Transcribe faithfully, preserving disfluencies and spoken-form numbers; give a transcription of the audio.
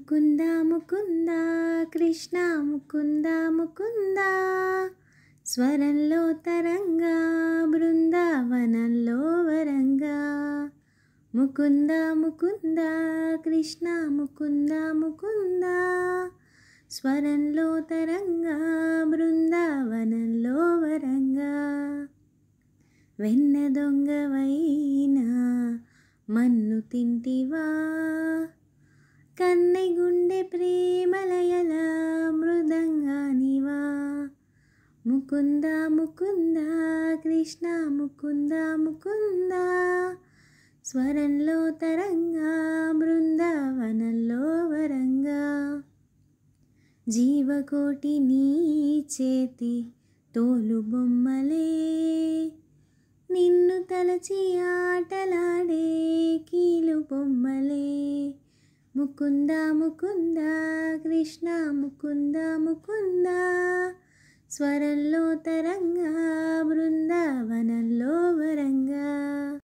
ముకుంద ముకుంద కృష్ణ ముకుంద ముకుంద స్వరంలో తరంగా బృందావనంలో వరంగా ముకుంద ముకుంద కృష్ణ ముకుంద ముకుంద స్వరంలో తరంగా బృందావనంలో వరంగా వెన్న దొంగవైనా మన్ను తింటివా కన్నె గుండె ప్రేమలయల మృదంగానివా ముకుంద ముకుంద కృష్ణ ముకుంద ముకుంద స్వరంలో తరంగా బృందావనంలో వరంగా జీవకోటి నీ చేతి తోలు బొమ్మలే నిన్ను తలచి ఆటలాడే కీలు బొమ్మలే ముకుంద ముకుంద కృష్ణ ముకుంద ముకుంద స్వరంలో తరంగా బృందావనంలో వరంగా